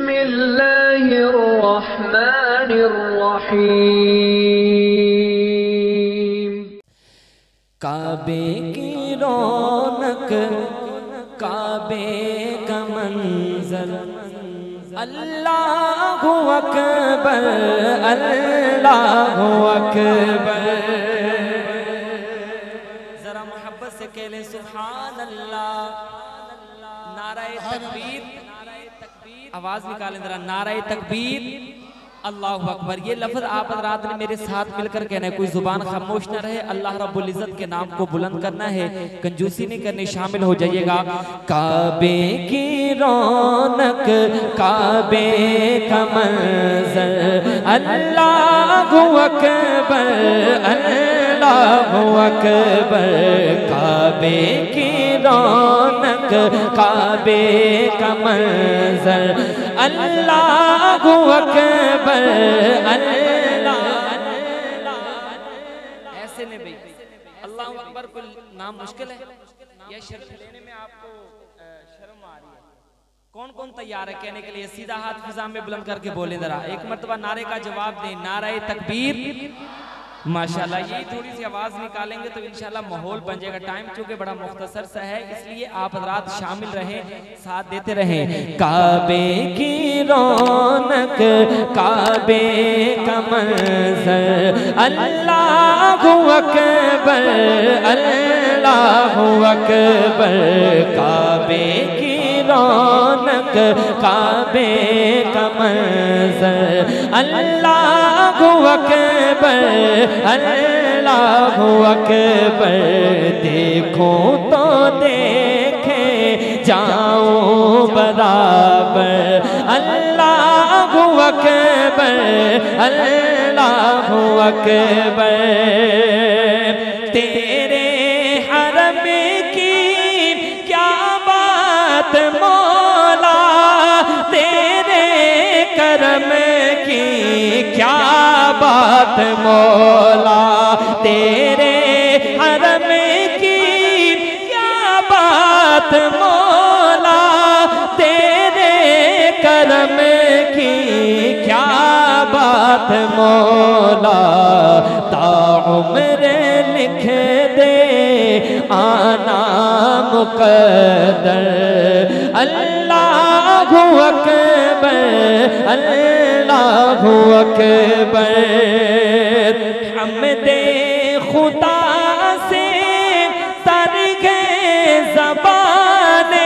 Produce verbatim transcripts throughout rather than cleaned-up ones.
बिस्मिल्लाहिर्रहमानिर्रहीम। काबे की रौनक, काबे का मंजर, अल्लाहु अकबर, अल्लाहु अकबर। जरा मोहब्बत से कह ले सुभान अल्लाह। नाराए तकबीर, आवाज निकालें जरा, नाराए तकबीर, अल्लाहु अकबर। ये लफ्ज आप हज़रात ने मेरे साथ मिलकर कहना है, कोई जुबान खामोश न रहे। अल्लाह रब्बुल इज्जत के नाम को बुलंद करना है, कंजूसी नहीं करनी, शामिल हो जाइएगा। काबे की रौनक, काबे का मंजर, अल्लाहु अकबर, अल्लाहु अकबर। काबे की रौनक, काबे का मंजर, अल्लाहु अकबर, अल्लाह। ऐसे नहीं भाई, अल्लाहु अकबर को नाम मुश्किल है या शर्त लेने में आपको शर्म आ रही है? कौन कौन तैयार है कहने के लिए? सीधा हाथ फिजा में बुलंद करके बोले जरा, एक मर्तबा नारे का जवाब दें। नारे तकबीर, माशाल्लाह। यही थोड़ी सी आवाज निकालेंगे तो इंशाल्लाह माहौल बन जाएगा। टाइम चूंकि बड़ा मुख्तसर सा है, इसलिए आप हज़रात शामिल रहें, साथ देते रहें। काबे की रौनक, काबे का मंजर, अल्लाहु अकबर, अल्लाहु अकबर। काबे की रौनक, काबे का मंजर, अल्लाहु अकबर, अल्लाहु अकबर। देखो तो देखे जाऊं बराबर, अल्लाहु अकबर, अल्लाहु अकबर। तेरे हरम की क्या बात मौला, तेरे करम की क्या बात मौला, तेरे हरम की क्या बात मौला, तेरे करम की क्या बात मौला। ताउम्र लिख दे आना मुक़द्दर, अल्लाहु अकबर, अल्लाहु अकबर। हमदे खुदा से तर गए ज़बाने,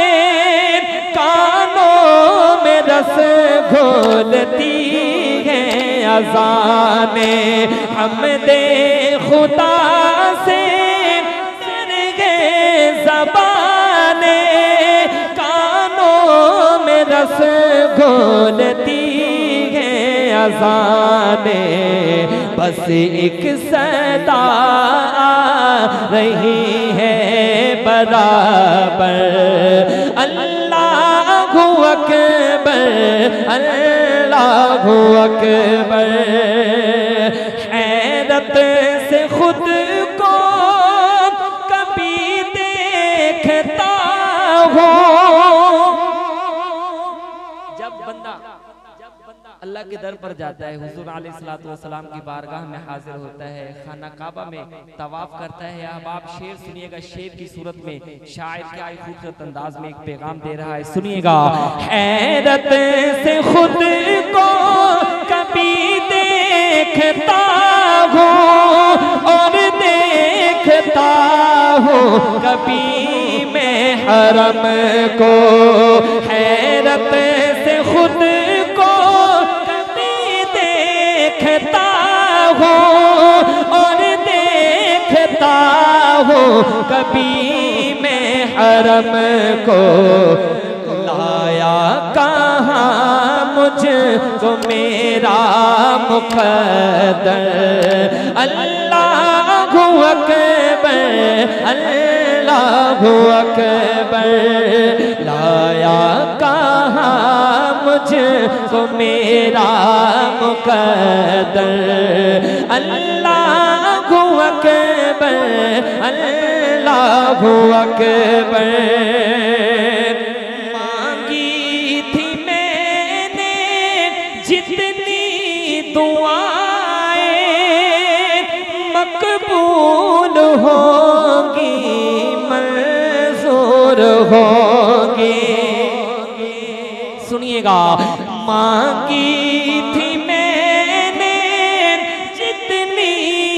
कानों में रस घोलती है अज़ाने। हमदे खुदा से तर गए ज़बाने, कानों में रस घोलती है अज़ाने। बस एक सदा रही है बराबर, अल्लाहु अकबर, अल्लाहु अकबर। हैरत से खुद को कभी देखता हूँ, जब बंदा अल्लाह के दर पर जाता है, हुजूर अलैहिस्सलातु वस्सलाम की बारगाह में हाजिर होता है, खाना काबा में तवाफ करता है। अब आप शेर सुनिएगा, शेर की सूरत में शायर क्या खूबसूरत अंदाज में एक पैगाम दे रहा है, सुनिएगा। हैरत से खुद को कभी देखता हूँ और देखता हूँ कभी मैं हरम को। हैरत से खुद को देखता हूँ और देखता हूँ कभी मैं हरम को। लाया कहाँ मुझको मेरा मुक़द्दर, अल्लाहु अकबर, अल्लाहु अकबर। लाया कहाँ मुझको मेरा मुक़द्दर, अल्लाहु अकबर, अल्लाहु अकबर। मांगी थी मैं होगी, मंजूर होगी। सुनिएगा, मांगी थी मैंने जितनी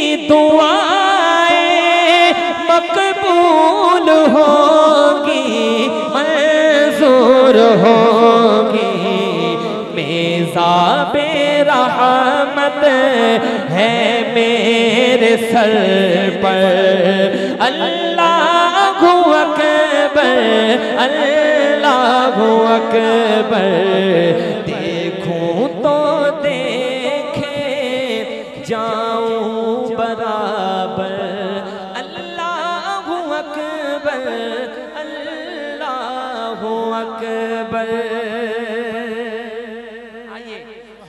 दुआएं, मकबूल होगी, मंजूर होगी। मेज़ाबे रहमत है मेरे सर पर, अल्लाहु अकबर, अल्लाहु अकबर।